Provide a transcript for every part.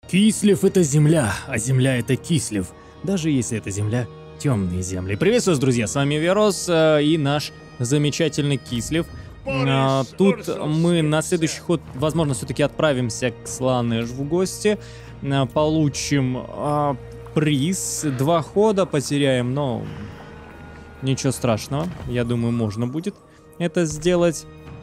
Кислев — это земля, а земля — это Кислев. Даже если это земля — темные земли. Приветствую вас, друзья, с вами Верос и наш замечательный Кислев. Тут мы на следующий ход, возможно, все-таки отправимся к Сланеж в гости. Получим приз. 2 хода потеряем, но ничего страшного. Я думаю, можно будет это сделать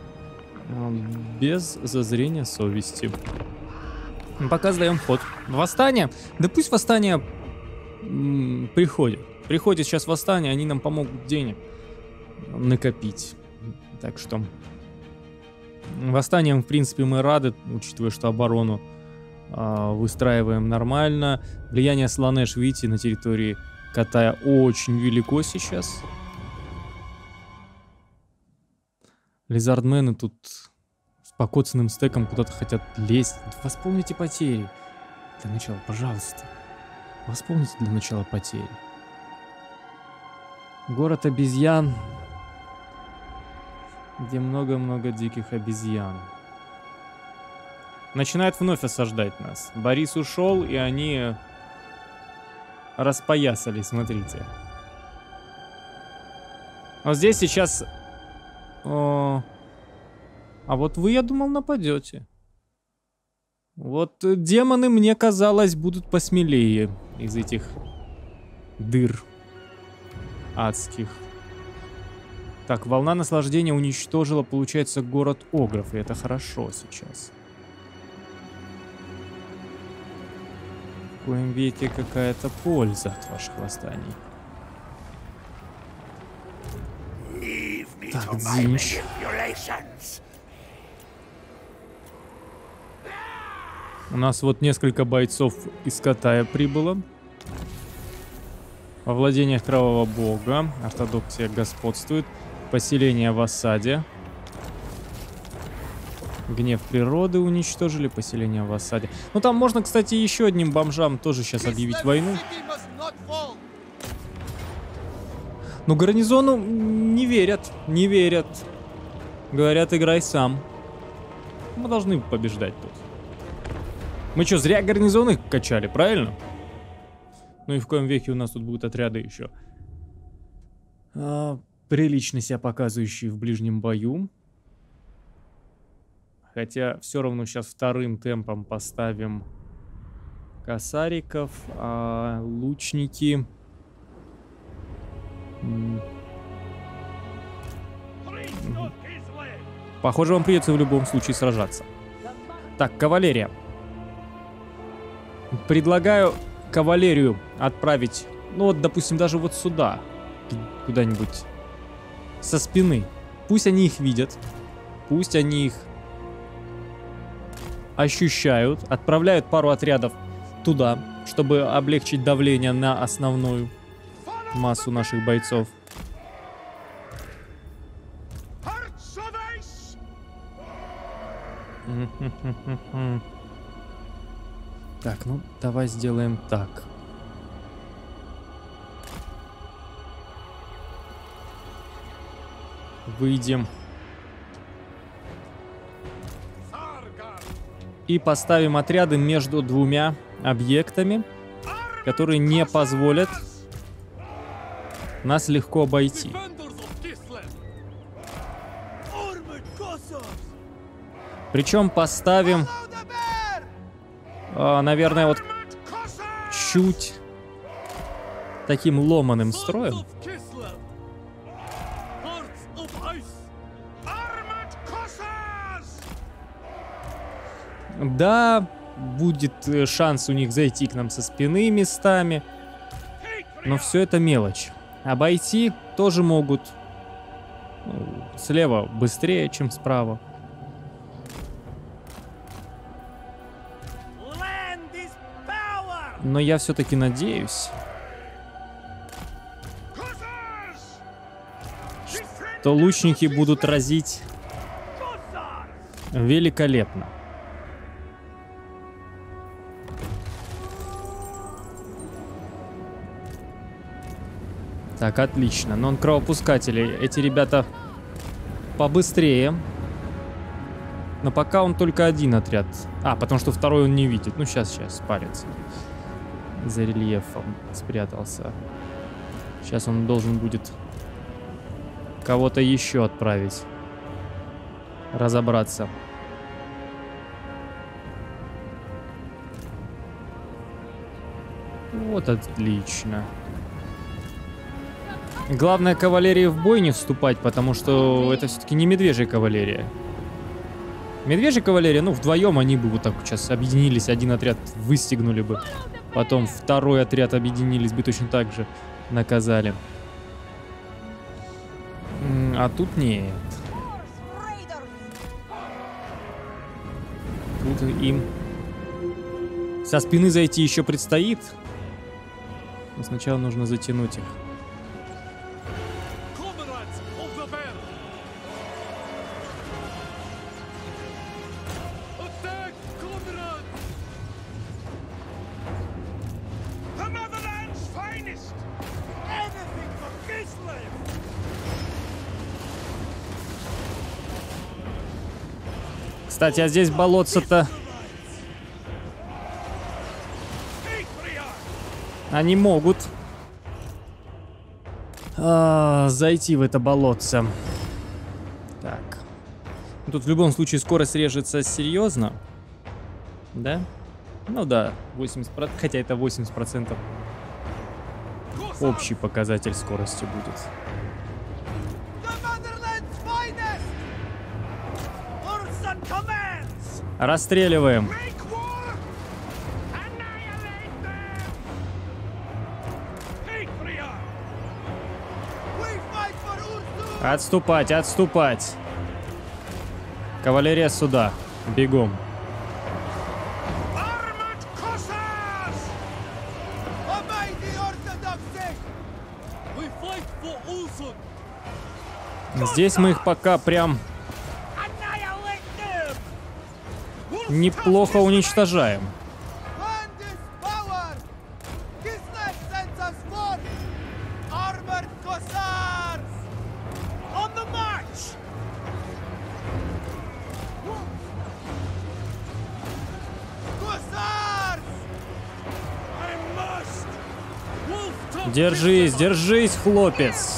без зазрения совести. Пока сдаем ход. Восстание? Да пусть восстание приходит. Приходит сейчас восстание, они нам помогут денег накопить. Так что восстанием, в принципе, мы рады, учитывая, что оборону выстраиваем нормально. Влияние Сланеж, видите, на территории Катая очень велико сейчас. Лизардмены тут с покоцанным стеком куда-то хотят лезть. Восполните потери. Для начала, пожалуйста. Восполните для начала потери. Город обезьян, где много-много диких обезьян. Начинает вновь осаждать нас. Борис ушел, и они распоясали, смотрите. Вот здесь сейчас... А вот вы, я думал, нападете. Вот демоны, мне казалось, будут посмелее из этих дыр адских. Так, волна наслаждения уничтожила, получается, город Огров, и это хорошо сейчас. В коем веке какая-то польза от ваших восстаний. Так, Дзинч. У нас вот несколько бойцов из Катая прибыло. Во владениях Кровавого Бога. Ортодоксия господствует. Поселение в осаде. Гнев природы уничтожили. Поселение в осаде. Ну там можно, кстати, еще одним бомжам тоже сейчас объявить войну. Но гарнизону не верят. Не верят. Говорят, играй сам. Мы должны побеждать тут. Мы что, зря гарнизоны качали, правильно? Ну и в коем веке у нас тут будут отряды еще. Прилично себя показывающие в ближнем бою. Хотя все равно сейчас вторым темпом поставим косариков, а лучники... Похоже, вам придется в любом случае сражаться. Так, кавалерия. Предлагаю кавалерию отправить, ну вот, допустим, даже вот сюда. Куда-нибудь со спины. Пусть они их видят. Пусть они их ощущают. Отправляют пару отрядов туда, чтобы облегчить давление на основную массу наших бойцов. Так, ну давай сделаем так. Выйдем. И поставим отряды между двумя объектами, которые не позволят нас легко обойти. Причем поставим, наверное, вот чуть таким ломаным строем. Да, будет шанс у них зайти к нам со спины местами. Но все это мелочь. Обойти тоже могут. Слева быстрее, чем справа. Но я все-таки надеюсь, что лучники будут разить великолепно. Так, отлично. Нон-кровопускатели. Эти ребята побыстрее. Но пока он только один отряд. А, потому что второй он не видит. Ну, сейчас спалится. За рельефом спрятался. Сейчас он должен будет кого-то еще отправить. Разобраться. Вот отлично. Главное, кавалерии в бой не вступать, потому что это все-таки не медвежья кавалерия. Медвежья кавалерия, ну, вдвоем они бы вот так вот сейчас объединились, один отряд выстегнули бы. Потом второй отряд объединились бы, точно так же наказали. А тут нет. Тут им со спины зайти еще предстоит. Но сначала нужно затянуть их. Кстати, а здесь болотца-то... Они могут зайти в это болотце. Так. Тут в любом случае скорость режется серьезно. Да? Ну да, 80%. Хотя это 80%. Общий показатель скорости будет. Расстреливаем. Отступать, отступать. Кавалерия сюда. Бегом. Здесь мы их пока прям неплохо уничтожаем. Держись, держись, хлопец.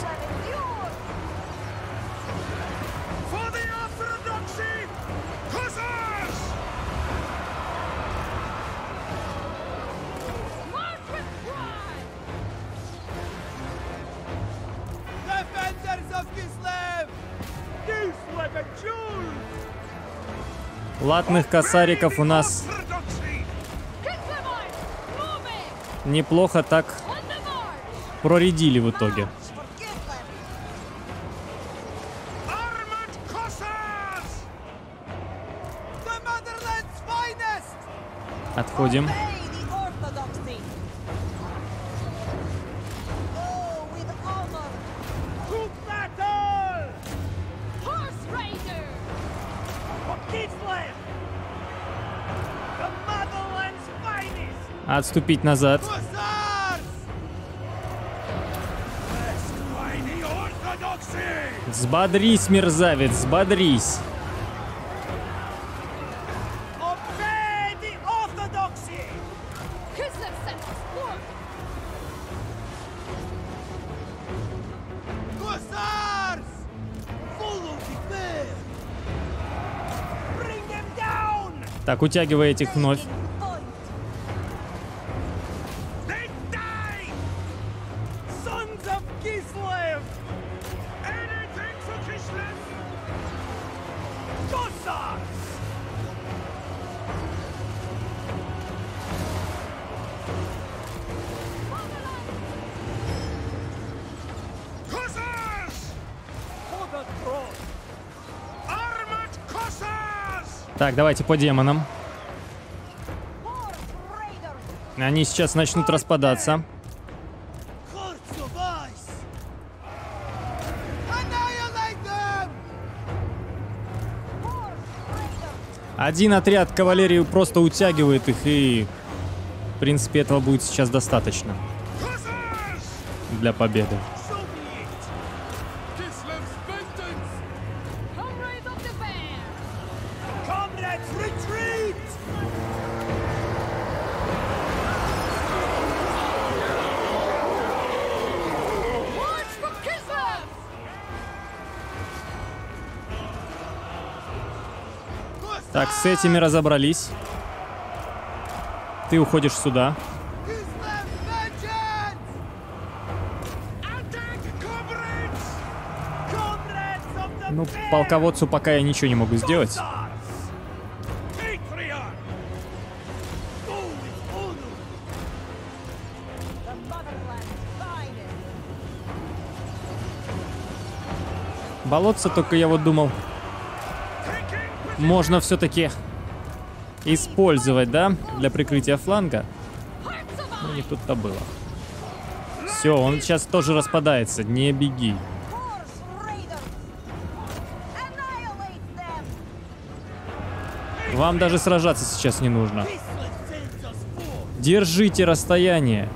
Латных косариков у нас неплохо так проредили в итоге. Отходим. Отступить назад. Взбодрись, мерзавец, взбодрись. Так, утягивай этих вновь. Так, давайте по демонам. Они сейчас начнут распадаться. Один отряд кавалерии просто утягивает их, и в принципе этого будет сейчас достаточно для победы. Так, с этими разобрались. Ты уходишь сюда. Ну, полководцу пока я ничего не могу сделать. Болотца, только я вот думал, можно все-таки использовать, да, для прикрытия фланга. Ну, не тут-то было. Все, он сейчас тоже распадается, не беги. Вам даже сражаться сейчас не нужно. Держите расстояние.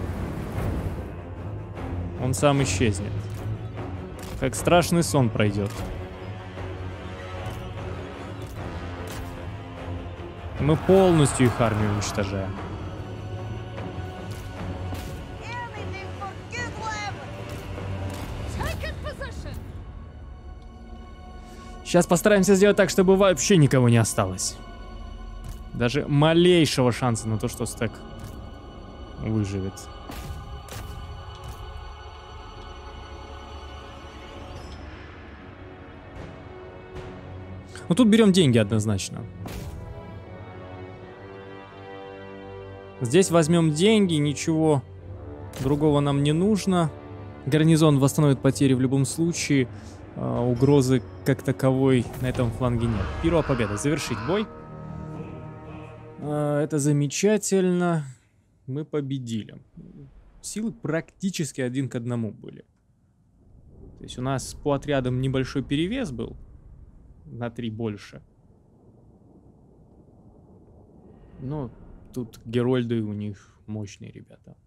Он сам исчезнет. Как страшный сон пройдет. Мы полностью их армию уничтожаем. Сейчас постараемся сделать так, чтобы вообще никого не осталось. Даже малейшего шанса на то, что стек выживет. Ну тут берем деньги однозначно. Здесь возьмем деньги, ничего другого нам не нужно. Гарнизон восстановит потери в любом случае. Угрозы как таковой на этом фланге нет. Первая победа. Завершить бой. Это замечательно. Мы победили. Силы практически 1 к 1 были. То есть у нас по отрядам небольшой перевес был. На 3 больше. Но тут герольды у них мощные ребята.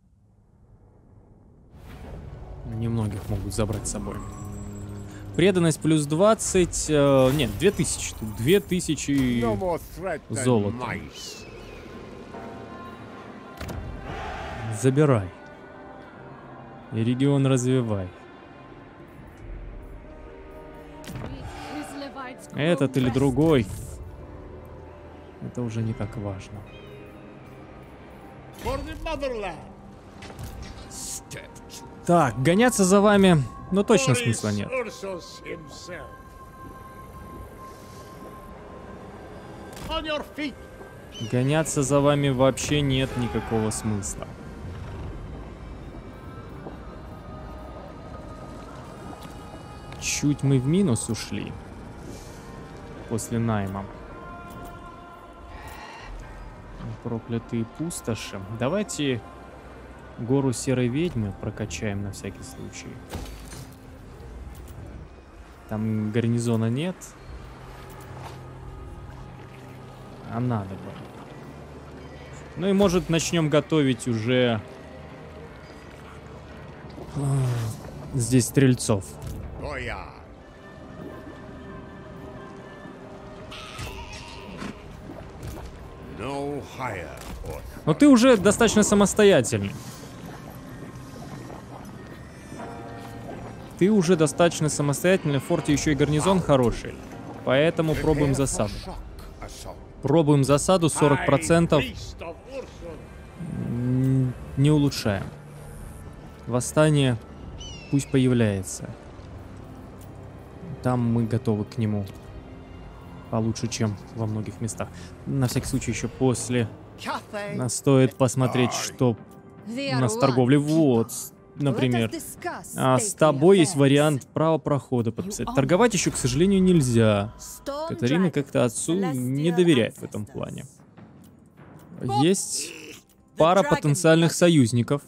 Немногих могут забрать с собой. Преданность плюс 20. Нет, 2000. Тут 2000 золота. Забирай. И регион развивай. Этот или другой. Это уже не так важно. Так, гоняться за вами, ну точно смысла нет. Гоняться за вами вообще нет никакого смысла. Чуть мы в минус ушли. После найма. Проклятые пустоши. Давайте гору серой ведьмы прокачаем на всякий случай. Там гарнизона нет. А надо бы. Ну и может начнем готовить уже здесь стрельцов. Но ты уже достаточно самостоятельный. Ты уже достаточно самостоятельный. В форте еще и гарнизон хороший. Поэтому пробуем засаду. Пробуем засаду 40%. Не улучшаем. Восстание пусть появляется. Там мы готовы к нему. Получше, чем во многих местах. На всякий случай еще после нас стоит посмотреть, что у нас в торговле. Вот, например. С тобой есть вариант права прохода подписать. Торговать еще, к сожалению, нельзя. Катарина как-то отцу не доверяет в этом плане. Есть пара потенциальных союзников.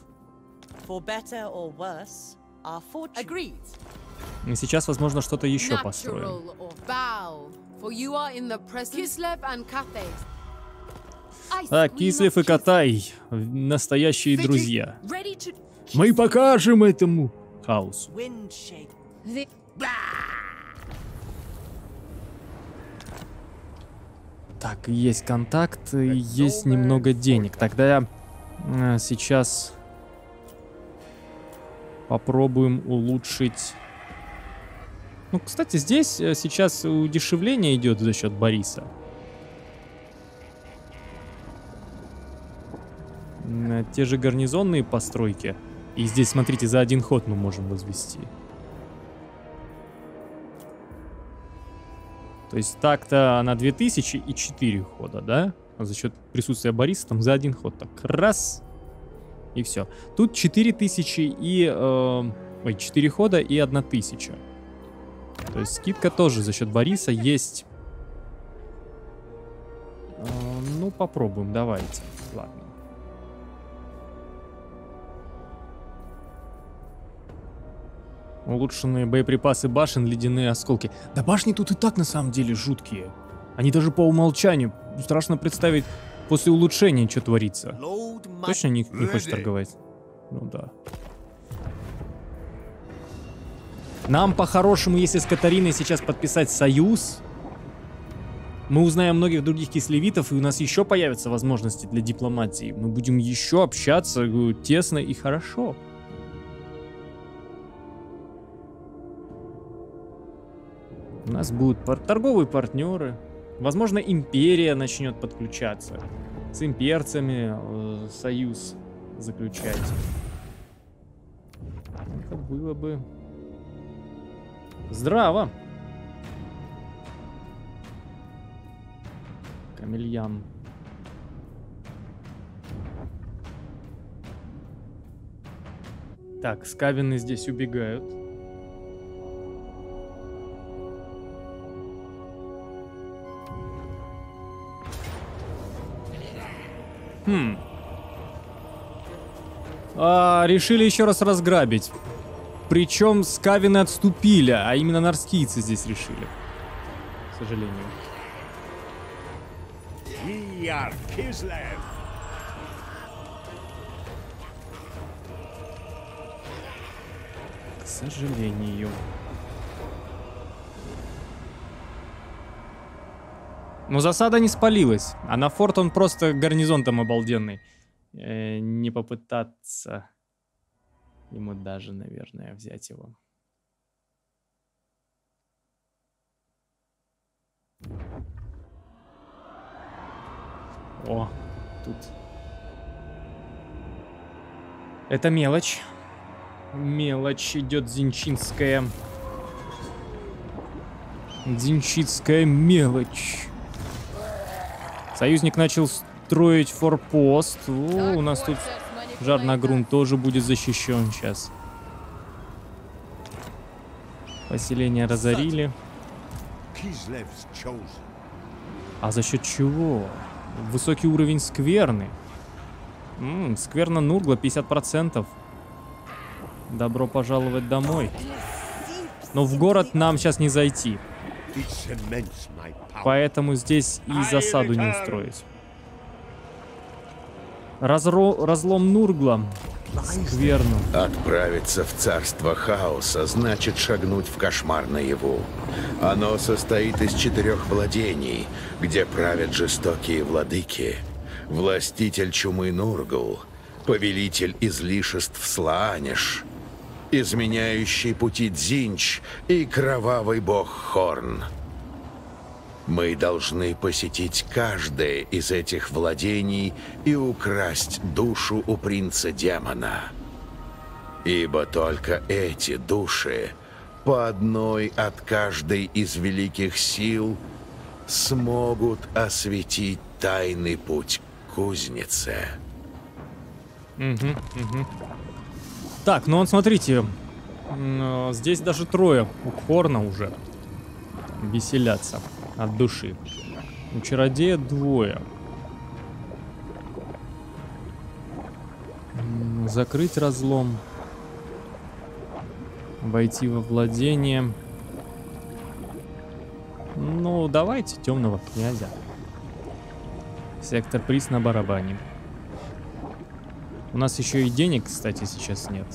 И сейчас, возможно, что-то еще построим. Так, Кислев и Катай. Настоящие друзья. Мы покажем этому хаосу. Так, есть контакт, есть немного денег. Тогда сейчас попробуем улучшить. Ну, кстати, здесь сейчас удешевление идет за счет Бориса. те же гарнизонные постройки. И здесь, смотрите, за один ход мы можем возвести. То есть так-то на 2000 и 4 хода, да? А за счет присутствия Бориса там за один ход. Так, раз. И все. Тут 4000 и... 4 хода и 1000. То есть скидка тоже за счет Бориса есть. Ну, попробуем, давайте. Ладно. Улучшенные боеприпасы башен, ледяные осколки. Да башни тут и так на самом деле жуткие. Они даже по умолчанию. Страшно представить после улучшения, что творится. Точно не хочешь торговать? Ну да. Нам по-хорошему, если с Катариной сейчас подписать союз, мы узнаем многих других кислевитов, и у нас еще появятся возможности для дипломатии. Мы будем еще общаться тесно и хорошо. У нас будут торговые партнеры. Возможно, империя начнет подключаться. С имперцами союз заключать. Это было бы здраво. Камельян. Так, скавины здесь убегают. Решили еще раз разграбить. Причем скавины отступили, а именно норскийцы здесь решили. К сожалению. К сожалению. Но засада не спалилась, а на форт он просто гарнизон там обалденный. Не попытаться ему даже, наверное, взять его. О, тут. Это мелочь. Мелочь идет зинчинская. Зинчинская мелочь. Союзник начал строить форпост. О, у нас тут жар на грунт тоже будет защищен сейчас. Поселение разорили. А за счет чего? Высокий уровень скверны. Скверна Нургла 50%. Добро пожаловать домой. Но в город нам сейчас не зайти. Поэтому здесь и засаду не устроить. Разлом Нургла. Скверно. Отправиться в царство хаоса значит шагнуть в кошмар наяву. Оно состоит из 4 владений, где правят жестокие владыки. Властитель чумы Нургл, повелитель излишеств Слааниш, изменяющий пути Дзинч и кровавый бог Хорн. Мы должны посетить каждое из этих владений и украсть душу у принца-демона. Ибо только эти души, по одной от каждой из великих сил, смогут осветить тайный путь к кузнице. Так, ну вот смотрите, здесь даже 3 у Хорна уже веселятся от души. У чародея 2. Закрыть разлом. Войти во владение. Ну, давайте темного князя. Сектор приз на барабане. У нас еще и денег, кстати, сейчас нет.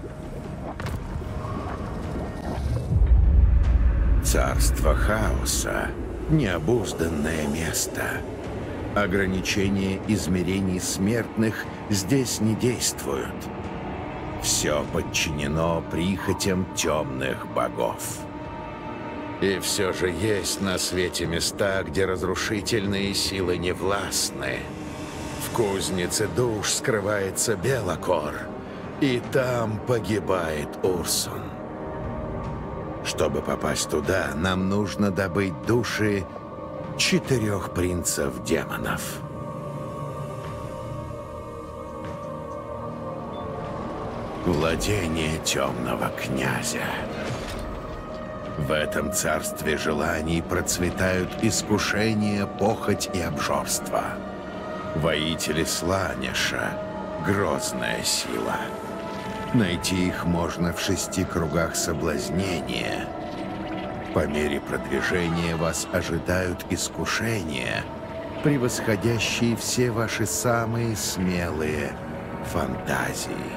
Царство хаоса. Необузданное место. Ограничения измерений смертных здесь не действуют. Все подчинено прихотям темных богов. И все же есть на свете места, где разрушительные силы не властны. В кузнице душ скрывается Белокор, и там погибает Урсун. Чтобы попасть туда, нам нужно добыть души 4 принцев демонов. Владение темного князя. В этом царстве желаний процветают искушения, похоть и обжорство. Воители Сланиша — грозная сила. Найти их можно в 6 кругах соблазнения. По мере продвижения вас ожидают искушения, превосходящие все ваши самые смелые фантазии.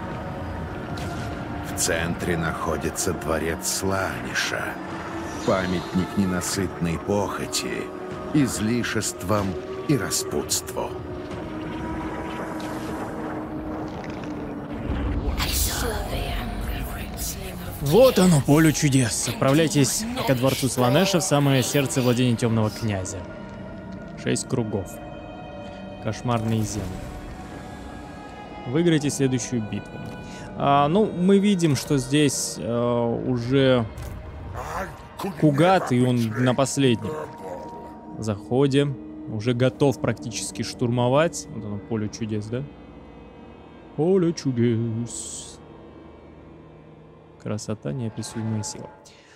В центре находится дворец Сланиша, памятник ненасытной похоти, излишествам и распутству. Вот оно, поле чудес. Отправляйтесь ко дворцу Сланеша в самое сердце владения темного князя. 6 кругов. Кошмарные земли. Выиграйте следующую битву. Ну, мы видим, что здесь уже Кугат, и он на последнем заходе. Уже готов практически штурмовать. Вот оно, поле чудес, да? Поле чудес. Красота, неописуемая сила.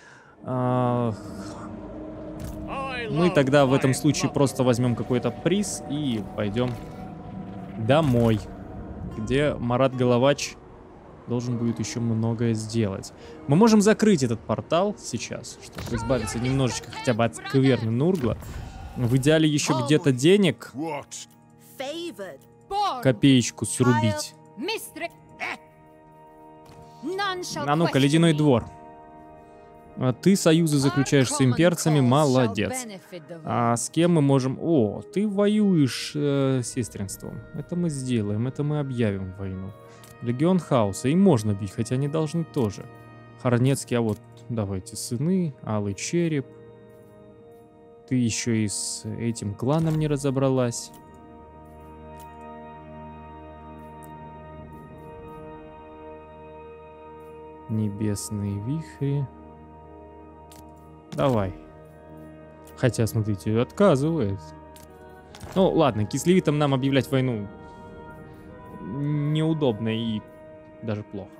Мы тогда в этом случае просто возьмем какой-то приз и пойдем домой, где Марат Головач должен будет еще многое сделать. Мы можем закрыть этот портал сейчас, чтобы избавиться немножечко хотя бы от скверны Нургла. В идеале еще где-то денег копеечку срубить. А ну-ка, Ледяной двор. А ты союзы заключаешь с имперцами, молодец. А с кем мы можем... О, ты воюешь с сестринством. Это мы сделаем, это мы объявим войну. Легион Хаоса, им можно бить, хотя они должны тоже. Хорнецкий, а вот давайте сыны, Алый Череп. Ты еще и с этим кланом не разобралась. Небесные вихри. Давай. Хотя, смотрите, отказывает. Ну, ладно, кислевитам нам объявлять войну неудобно и даже плохо.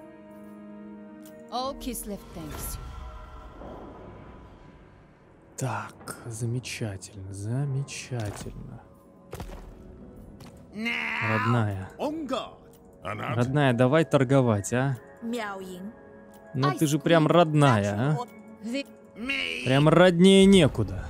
Так, замечательно, замечательно. Родная. Родная, давай торговать, а? Ну ты же прям родная, а? Прям роднее некуда.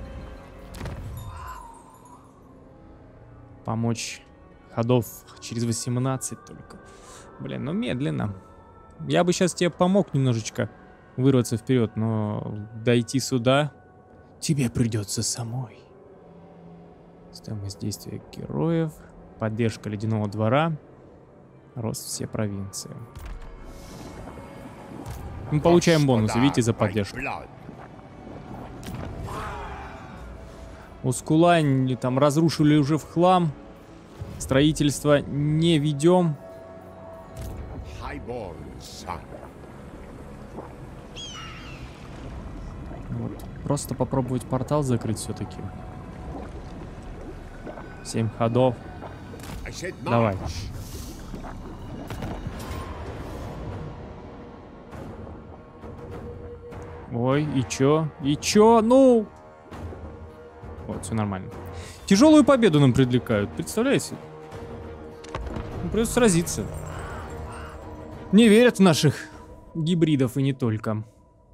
Помочь ходов через 18 только. Блин, ну медленно. Я бы сейчас тебе помог немножечко вырваться вперед, но дойти сюда тебе придется самой. Стоимость действия героев, поддержка Ледяного двора, рост все провинции. Мы получаем бонусы, видите, за поддержку. Ускулань там разрушили уже в хлам. Строительство не ведем. Вот. Просто попробовать портал закрыть все-таки. 7 ходов. Давай. Ой, и чё? И чё? Ну! Вот, все нормально. Тяжелую победу нам предрекают, представляете? Ну, придется сразиться. Не верят в наших гибридов и не только.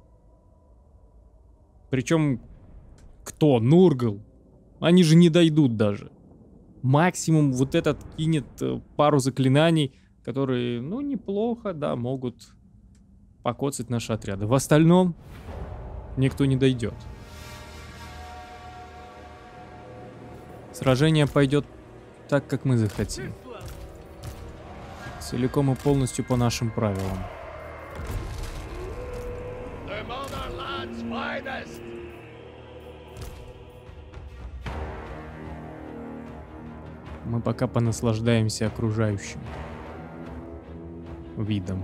Причем кто? Нургл. Они же не дойдут даже. Максимум вот этот кинет пару заклинаний, которые, ну, неплохо, да, могут покоцать наши отряды. В остальном никто не дойдет. Сражение пойдет так, как мы захотим. Целиком и полностью по нашим правилам. Мы пока понаслаждаемся окружающим видом.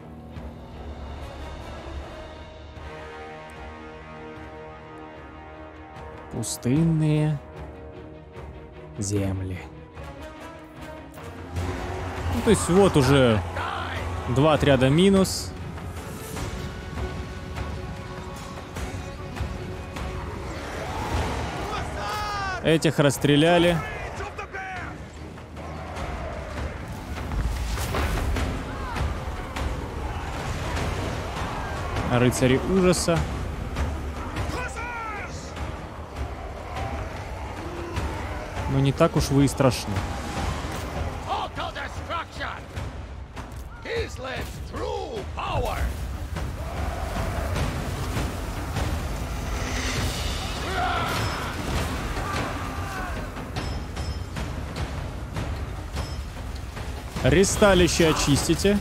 Пустынные земли. Ну, то есть вот уже 2 отряда минус. Этих расстреляли. Рыцари ужаса. Но не так уж вы и страшны. Ресталище очистите.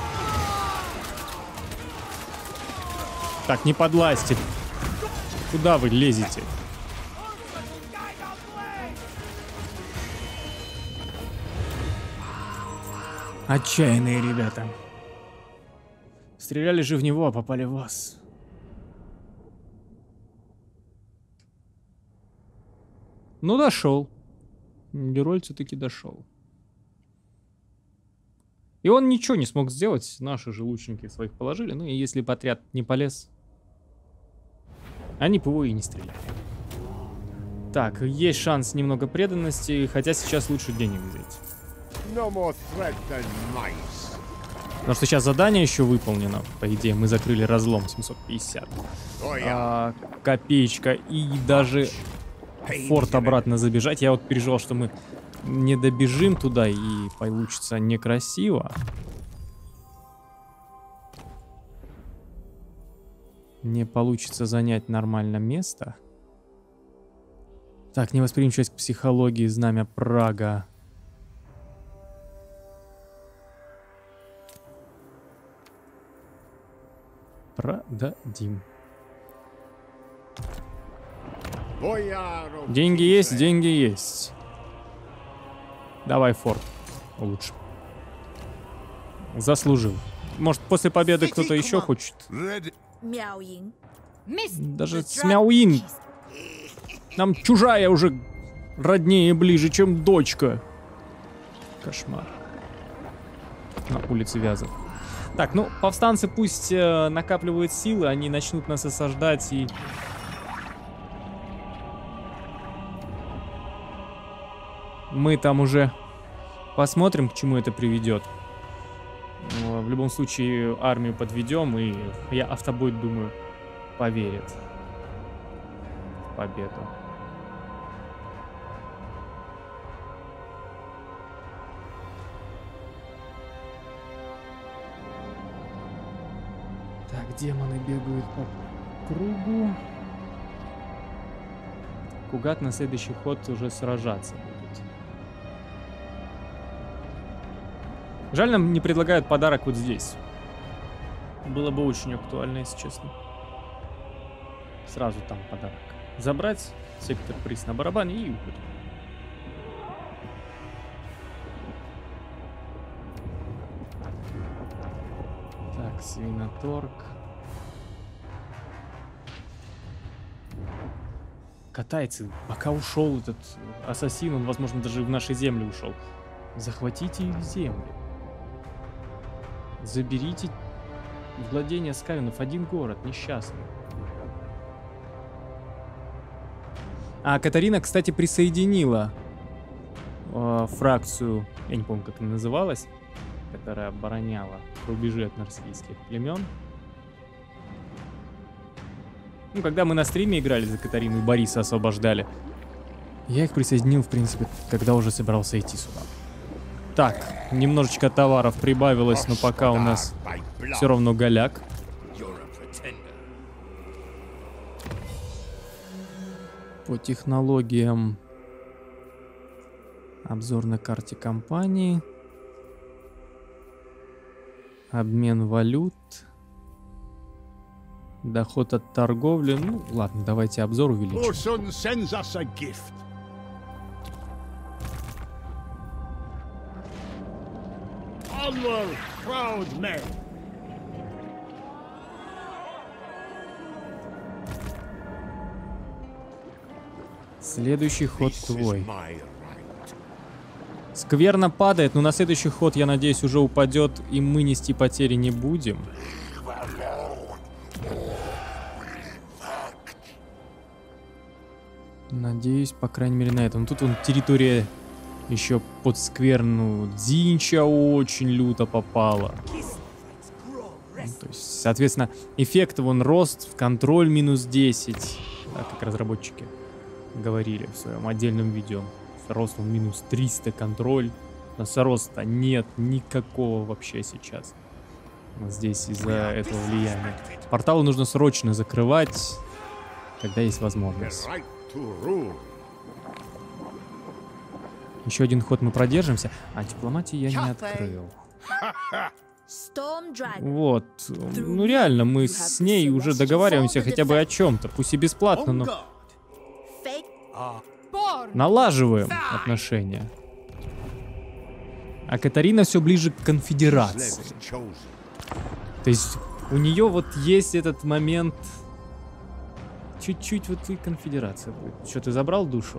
Так, не подлазьте. Куда вы лезете? Отчаянные ребята. Стреляли же в него, а попали в вас. Ну, дошел. Герой все-таки дошел. И он ничего не смог сделать. Наши же лучники своих положили. Ну и если бы отряд не полез, они бы его и не стреляли. Так, есть шанс немного преданности, хотя сейчас лучше денег взять. Потому что сейчас задание еще выполнено. По идее, мы закрыли разлом 750. Копеечка. И даже в форт обратно забежать. Я вот переживал, что мы не добежим туда и получится некрасиво. Не получится занять нормально место. Так, невосприимчивость к психологии, знамя Прага. Продадим. Деньги есть, деньги есть. Давай форт. Лучше. Заслужил. Может, после победы кто-то еще хочет? Даже с Мяуин. Нам чужая уже роднее и ближе, чем дочка. Кошмар. На улице Вязов. Так, ну, повстанцы пусть накапливают силы, они начнут нас осаждать и... Мы там уже посмотрим, к чему это приведет. Но в любом случае армию подведем, и я автобой, думаю, поверит в победу. Так, демоны бегают по кругу. Кугат на следующий ход уже сражаться будет. Жаль, нам не предлагают подарок вот здесь. Было бы очень актуально, если честно. Сразу там подарок. Забрать сектор приз на барабане и уход. Так, свиноторг. Катайцы, пока ушел этот ассасин, он, возможно, даже в наши земли ушел. Захватите их земли. Заберите владение скавинов. Один город, несчастный. А Катарина, кстати, присоединила фракцию, я не помню, как она называлась, которая обороняла рубежи от норсийских племен. Ну, когда мы на стриме играли за Катарину и Бориса освобождали, я их присоединил, в принципе, когда уже собирался идти сюда. Так, немножечко товаров прибавилось, но пока у нас все равно голяк. По технологиям. Обзор на карте компании. Обмен валют. Доход от торговли. Ну, ладно, давайте обзор увеличим. Следующий ход твой. Скверно падает, но на следующий ход, я надеюсь, уже упадет, и мы нести потери не будем. Надеюсь, по крайней мере, на этом. Тут вон территория еще под скверну Дзинча очень люто попала. То есть, соответственно, эффект вон рост в контроль минус 10. Да, как разработчики говорили в своем отдельном видео. Рост вон минус 300 контроль. У нас роста нет никакого вообще сейчас. Здесь из-за этого влияния. Порталы нужно срочно закрывать, когда есть возможность. Еще один ход мы продержимся. А дипломатии я не открыл. Вот. Ну реально, мы с ней уже договариваемся хотя бы о чем-то. Пусть и бесплатно, но... Налаживаем отношения. А Катарина все ближе к конфедерации. То есть у нее вот есть этот момент... Чуть-чуть вот и конфедерация будет. Что, ты забрал душу?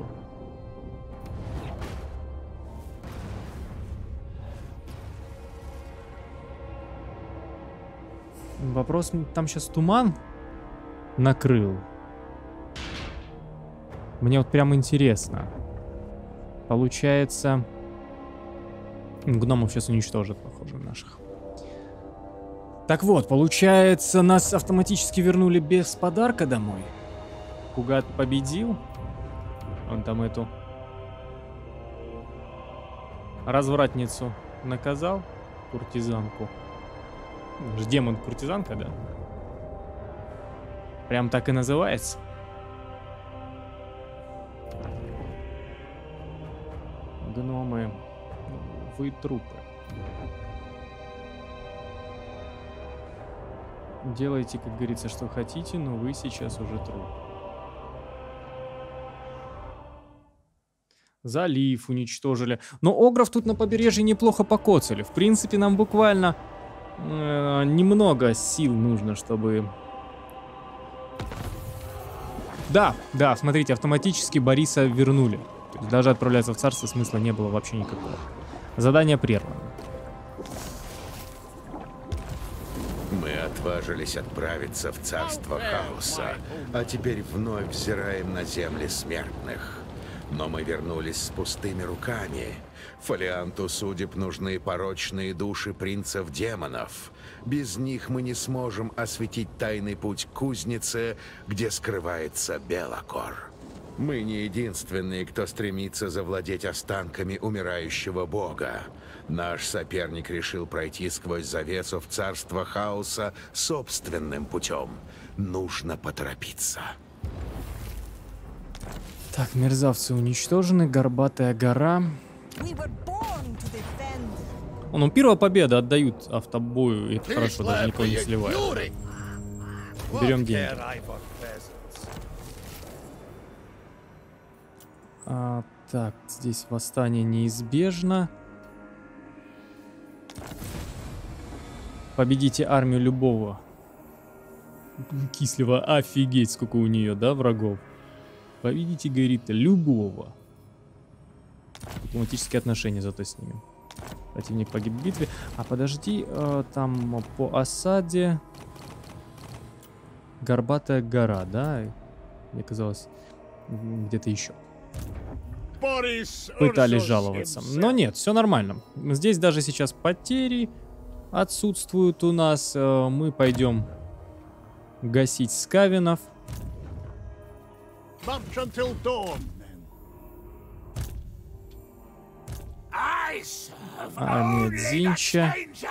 Вопрос, там сейчас туман накрыл. Мне вот прям интересно. Получается... Гномов сейчас уничтожат, похоже, наших. Так вот, получается, нас автоматически вернули без подарка домой. Кугат победил. Он там эту развратницу наказал. Куртизанку. Демон-куртизанка, да? Прям так и называется. Гномы, вы трупы. Делайте, как говорится, что хотите, но вы сейчас уже труп. Залив уничтожили. Но огров тут на побережье неплохо покоцали. В принципе, нам буквально немного сил нужно, чтобы... Да, смотрите, автоматически Бориса вернули. То есть даже отправляться в царство смысла не было вообще никакого. Задание прервано. Мы отважились отправиться в царство хаоса, а теперь вновь взираем на земли смертных. Но мы вернулись с пустыми руками. Фолианту судеб нужны порочные души принцев-демонов. Без них мы не сможем осветить тайный путь к кузнице, где скрывается Белокор. Мы не единственные, кто стремится завладеть останками умирающего бога. Наш соперник решил пройти сквозь завесу в царство хаоса собственным путем. Нужно поторопиться. Так, мерзавцы уничтожены. Горбатая гора. Ну, первая победа отдают автобою. И это хорошо, даже никого не сливают. Берем деньги. Так, здесь восстание неизбежно. Победите армию любого. Кислева, офигеть, сколько у нее, да, врагов. Победите, говорит, любого. Дипломатические отношения зато с ними. Противник погиб в битве. А подожди, там по осаде... Горбатая гора, да? Мне казалось, где-то еще. Пытались жаловаться. Но нет, все нормально. Здесь даже сейчас потери отсутствуют у нас. Мы пойдем гасить скавинов. Армия Дзинча.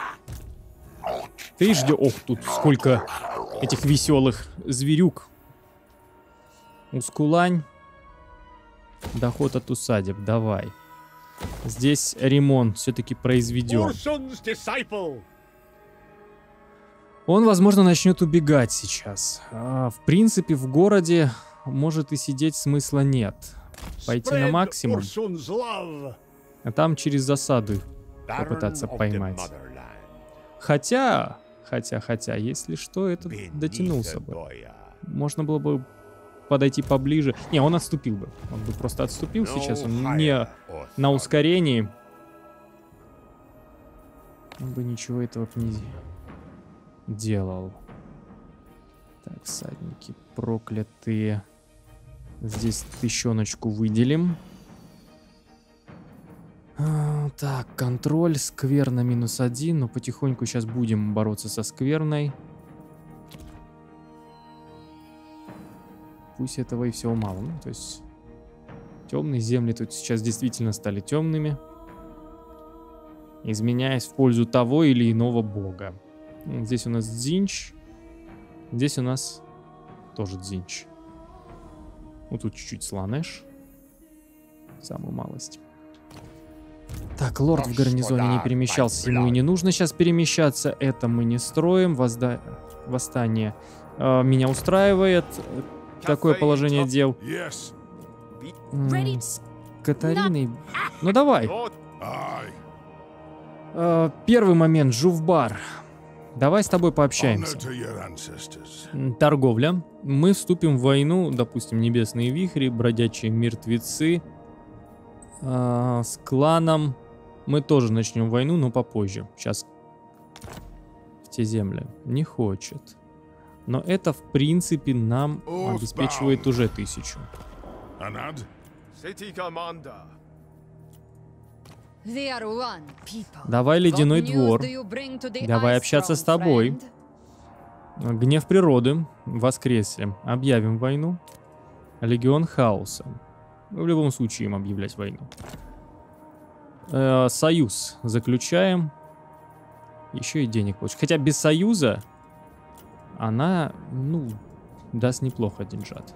Ты ждешь. Ох, тут сколько этих веселых зверюк. Ускулань. Доход от усадеб, давай. Здесь ремонт все-таки произведен. Он, возможно, начнет убегать сейчас. В принципе, в городе может и сидеть смысла нет. Пойти на максимум, а там через засады попытаться поймать. Хотя, если что, этот дотянулся бы. Можно было бы подойти поближе. Не, он отступил бы. Он бы просто отступил сейчас. Он не на ускорении. Он бы ничего этого не делал. Так, всадники проклятые. Здесь тыщеночку выделим. Так, контроль. Скверна -1. Но потихоньку сейчас будем бороться со скверной. Пусть этого и всего мало. Ну, то есть темные земли тут сейчас действительно стали темными, изменяясь в пользу того или иного бога. Здесь у нас Дзинч. Здесь у нас тоже Дзинч. Вот тут чуть-чуть Сланеш. Самую малость. Так, лорд в гарнизоне не перемещался. Ему и не нужно сейчас перемещаться. Это мы не строим. Восстание меня устраивает. Такое положение дел. С Катариной. Ну давай. Первый момент. Жувбар. Давай с тобой пообщаемся. Торговля. Мы вступим в войну. Допустим, небесные вихри, бродячие мертвецы. С кланом мы тоже начнем войну, но попозже. Сейчас в те земли. Не хочет. Но это, в принципе, нам обеспечивает уже 1000. Давай, ледяной двор. Давай общаться с тобой. Гнев природы. Воскресе. Объявим войну. Легион хаоса. В любом случае им объявлять войну. Союз заключаем. Еще и денег получим. Хотя без союза она, ну, даст неплохо деньжат.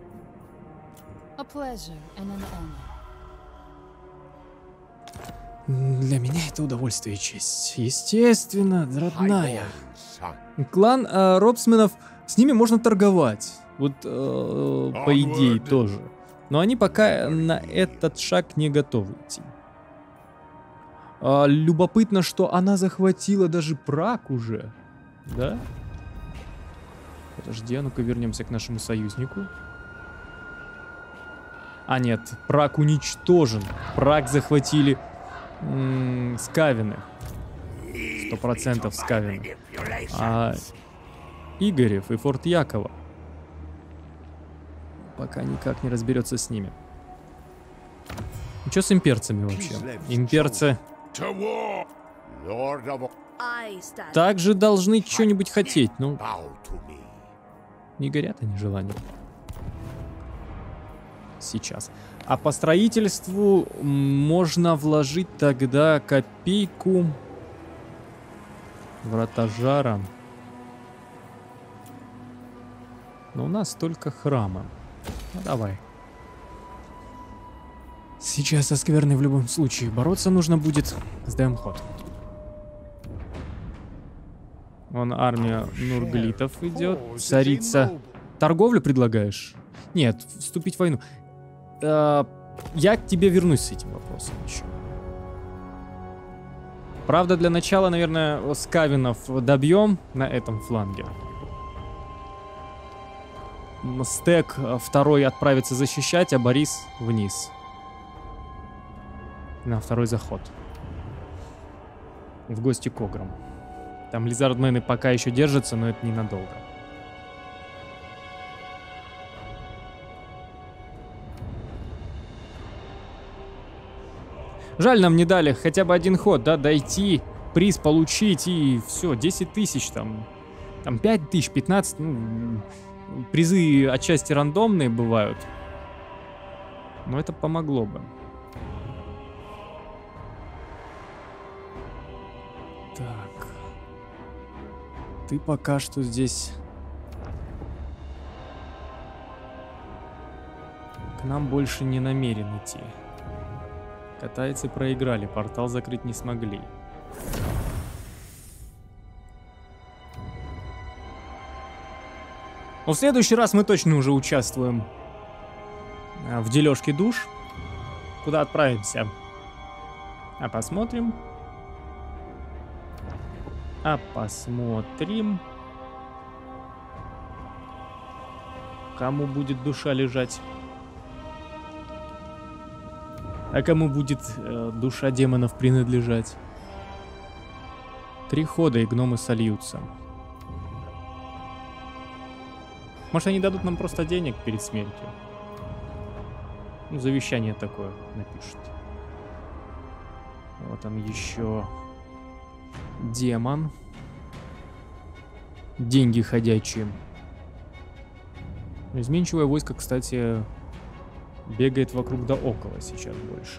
Для меня это удовольствие и честь. Естественно, родная. Клан Робсменов, с ними можно торговать. Вот, по идее, тоже. Но они пока на этот шаг не готовы идти. Любопытно, что она захватила даже Праг уже. Да? Подожди, а ну-ка вернемся к нашему союзнику. А нет, Праг уничтожен. Праг захватили скавины. 100% скавины. А Игорев и Форт Якова пока никак не разберется с ними. Что с имперцами вообще? Имперцы также должны что-нибудь хотеть, ну. Не горят они желанием. Сейчас. А по строительству можно вложить тогда копейку вратожара. Но у нас только храмы. Ну давай. Сейчас со скверной в любом случае бороться нужно будет. Сдаем ход. Вон армия нурглитов идет. Царица. Торговлю предлагаешь? Нет, вступить в войну. Я к тебе вернусь с этим вопросом еще. Правда, для начала, наверное, скавинов добьем на этом фланге. Стек второй отправится защищать, а Борис вниз. На второй заход. В гости к ограм. Там лизардмены пока еще держатся, но это ненадолго. Жаль, нам не дали хотя бы один ход, да, дойти, приз получить и все, 10 тысяч там 5 тысяч, 15, ну, призы отчасти рандомные бывают, но это помогло бы. Так, ты пока что здесь к нам больше не намерен идти. Катайцы проиграли, портал закрыть не смогли. Но в следующий раз мы точно уже участвуем в дележке душ. Куда отправимся? А посмотрим. А посмотрим, кому будет душа лежать. А кому будет душа демонов принадлежать. 3 хода, и гномы сольются. Может, они дадут нам просто денег перед смертью? Ну, завещание такое напишут. Вот он еще. Демон. Деньги ходячие. Изменчивое войско, кстати, бегает вокруг да около сейчас больше.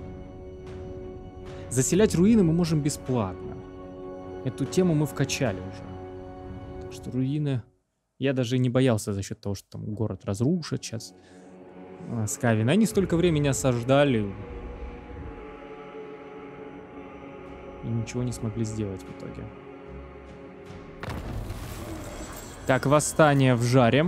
Заселять руины мы можем бесплатно. Эту тему мы вкачали уже. Так что руины... Я даже не боялся за счет того, что там город разрушат сейчас. Скавин. Они столько времени осаждали. И ничего не смогли сделать в итоге. Так, восстание в жаре.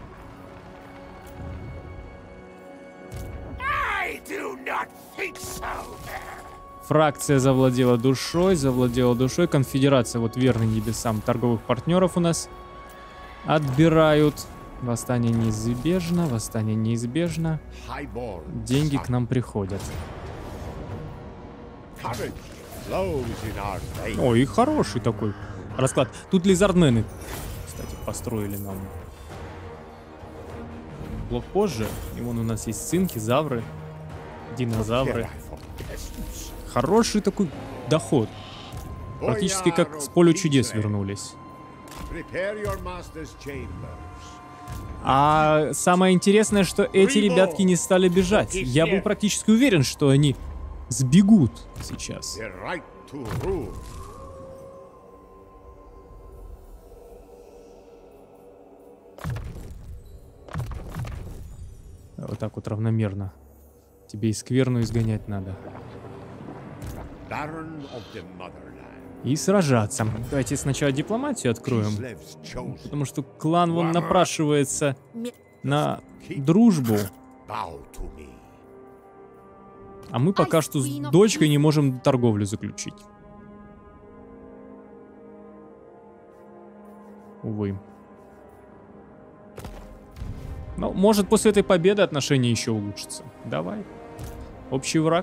Фракция завладела душой, Конфедерация, вот верный небесам, торговых партнеров у нас отбирают. Восстание неизбежно, Деньги к нам приходят. Ой, и хороший такой расклад. Тут лизардмены, кстати, построили нам блок позже. И вон у нас есть цинки, завры, динозавры. Хороший такой доход. Практически как с поля чудес вернулись. А самое интересное, что эти ребятки не стали бежать. Я был практически уверен, что они сбегут сейчас. Вот так вот равномерно. Тебе и скверну изгонять надо. И сражаться. Давайте сначала дипломатию откроем. Потому что клан вон напрашивается на дружбу. А мы пока что с дочкой не можем торговлю заключить. Увы. Ну, может, после этой победы отношения еще улучшатся. Давай. Общий враг.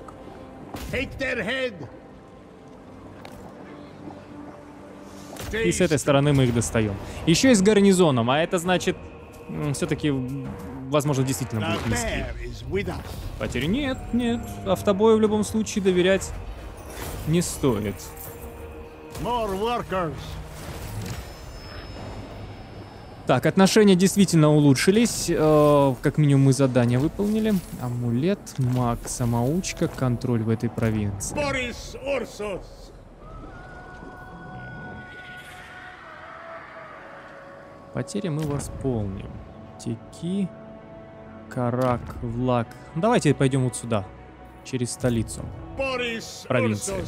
И с этой стороны мы их достаем. Еще и с гарнизоном, а это значит, все-таки, возможно, действительно будут близки. Потери нет. Автобою в любом случае доверять не стоит. Так, отношения действительно улучшились. Как минимум мы задания выполнили. Амулет, маг, самоучка, контроль в этой провинции. Потери мы восполним. Теки, Карак, Влак. Давайте пойдем вот сюда, через столицу провинции.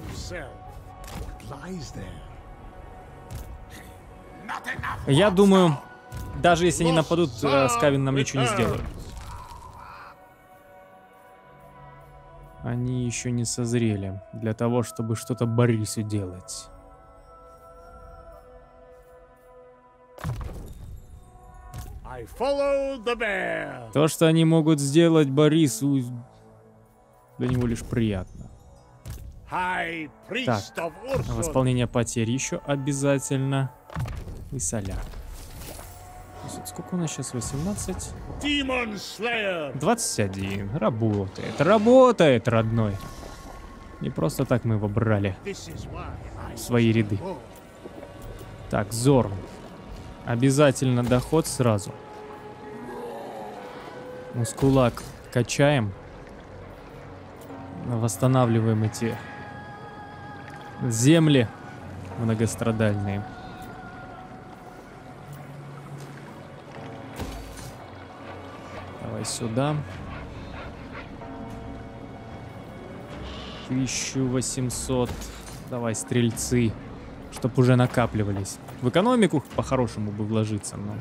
Я думаю, даже если они нападут, Скавин нам ничего не сделают. Они еще не созрели для того, чтобы что-то Борису делать. То, что они могут сделать Борису, для него лишь приятно. Так, восполнение потерь еще обязательно. И соляр. Сколько у нас сейчас? 18? 21. Работает, родной. Не просто так мы его брали в свои ряды. Так, Зорн. Обязательно доход сразу. Мускулак качаем. Восстанавливаем эти земли многострадальные. Давай сюда. 1800. Давай, стрельцы. Чтоб уже накапливались. В экономику по-хорошему бы вложиться, но...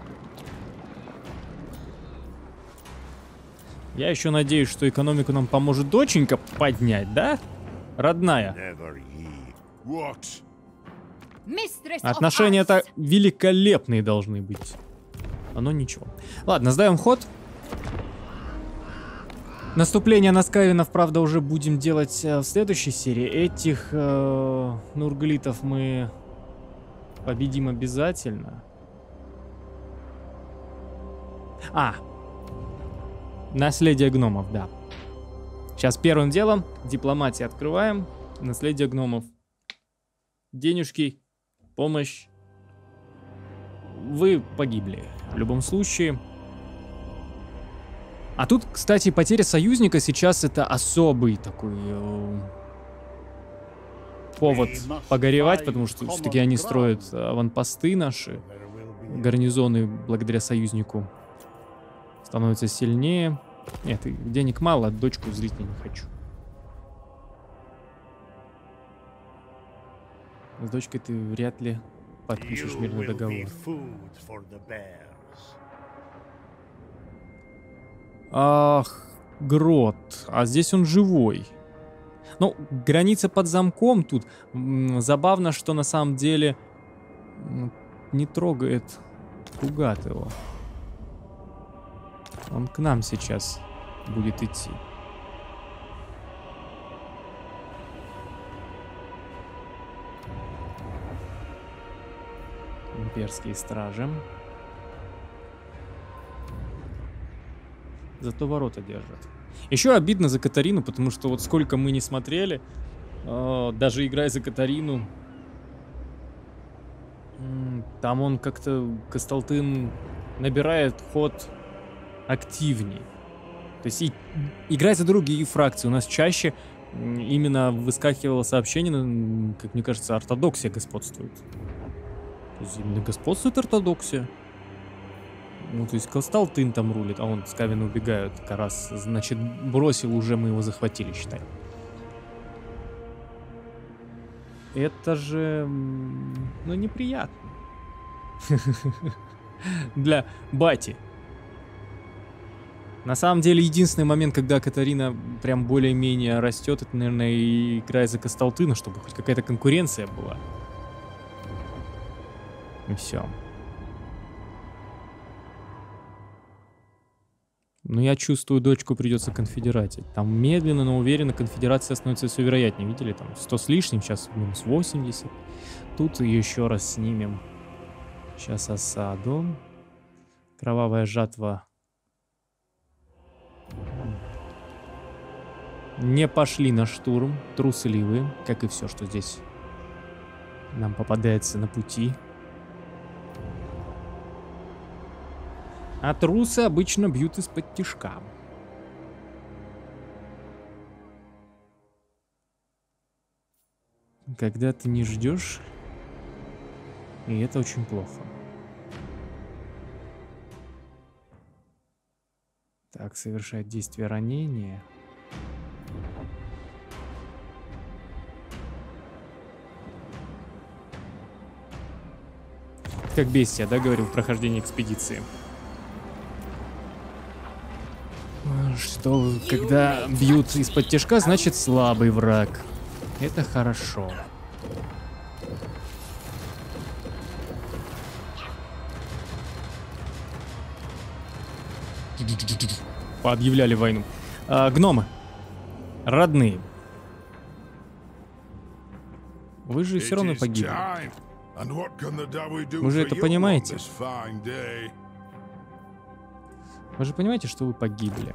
Я еще надеюсь, что экономику нам поможет доченька поднять, да? Родная. Отношения-то великолепные должны быть. Оно ничего. Ладно, сдаем ход. Наступление на скавинов, правда, уже будем делать в следующей серии. Этих нурглитов мы победим обязательно. Наследие гномов, да. Сейчас первым делом дипломатия открываем. Наследие гномов. Денежки, помощь. Вы погибли в любом случае. А тут, кстати, потеря союзника сейчас это особый такой повод погоревать, потому что все-таки они строят аванпосты наши. Гарнизоны благодаря союзнику становятся сильнее. Нет, денег мало, дочку злить я не хочу. С дочкой ты вряд ли подпишешь мирный договор. Ах, Грот. А здесь он живой. Ну, граница под замком тут. Забавно, что на самом деле не трогает Пугатого. Он к нам сейчас будет идти. Имперские стражи. Зато ворота держат. Еще обидно за Катарину, потому что вот сколько мы не смотрели, даже играя за Катарину, там он как-то, Касталтын, набирает ход активнее. То есть играя за другие фракции, у нас чаще именно выскакивало сообщение, как мне кажется, ортодоксия господствует. То есть именно господствует ортодоксия. Ну, то есть Касталтын там рулит, а он с Кавина убегают. Карас, значит, бросил, уже мы его захватили, считай. Это же, ну, неприятно. Для бати. На самом деле, единственный момент, когда Катарина прям более-менее растет, это, наверное, и играя за Касталтына, чтобы хоть какая-то конкуренция была. И все. Но я чувствую, дочку придется конфедератить. Там медленно, но уверенно конфедерация становится все вероятнее. Видели, там 100 с лишним, сейчас минус 80. Тут еще раз снимем. Сейчас осаду. Кровавая жатва. Не пошли на штурм. Трусливые, как и все, что здесь нам попадается на пути. А трусы обычно бьют из-под тишка. Когда ты не ждешь, и это очень плохо. Так, совершает действие ранения. Как бестия, да, говорил в прохождении экспедиции. Что, когда бьют из-под тишка, значит слабый враг. Это хорошо. Пообъявляли войну. Гномы. Родные. Вы же все равно погибли. Вы же это понимаете? Вы же понимаете, что вы погибли?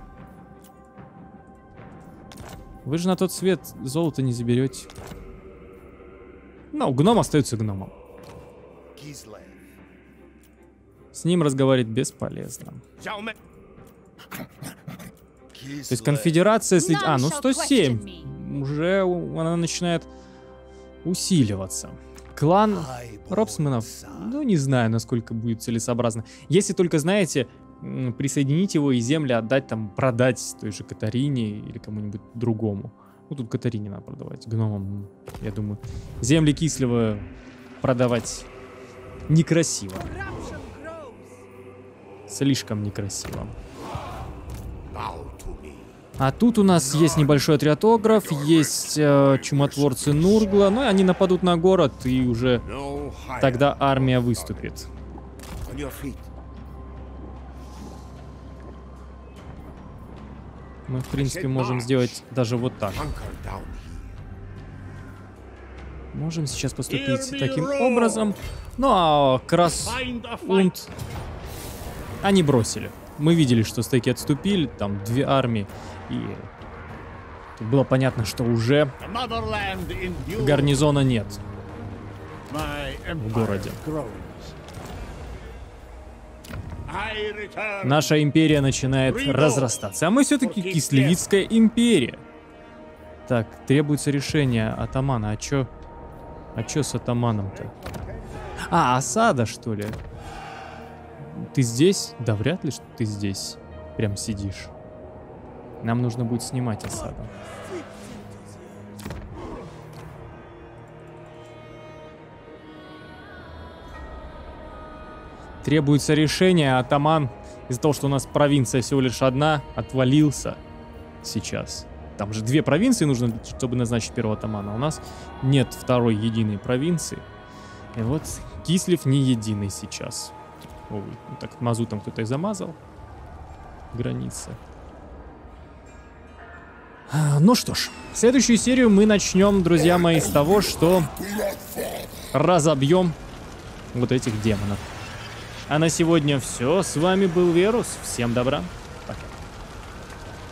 Вы же на тот свет золото не заберете. Ну, гном остается гномом. С ним разговаривать бесполезно. То есть конфедерация... ну 107. Уже она начинает усиливаться. Клан Робсманов, ну не знаю, насколько будет целесообразно. Если только, знаете, присоединить его и земли отдать, там, продать той же Катарине или кому-нибудь другому. Ну, тут Катарине надо продавать, гномам, я думаю. Земли Кислева продавать некрасиво. Слишком некрасиво. А тут у нас есть небольшой отряд огров, есть чумотворцы Нургла, ну и они нападут на город, и уже тогда армия выступит. Мы, в принципе, можем сделать даже вот так. Можем сейчас поступить таким образом. Ну а Красунд они бросили. Мы видели, что стеки отступили, там 2 армии. И тут было понятно, что уже гарнизона нет в городе. Наша империя начинает разрастаться. А мы все-таки Кислевицкая империя. Так, требуется решение атамана. А чё с атаманом-то? А, осада, что ли? Ты здесь? Да вряд ли, что ты здесь прям сидишь. Нам нужно будет снимать осаду. Требуется решение, атаман, из-за того, что у нас провинция всего лишь одна, отвалился сейчас. Там же 2 провинции нужно, чтобы назначить первого атамана. У нас нет второй единой провинции. И вот Кислев не единый сейчас. Ой, ну так мазутом кто-то и замазал. Граница. Ну что ж, следующую серию мы начнем, друзья мои, с того, что разобьем вот этих демонов. А на сегодня все. С вами был Верус. Всем добра.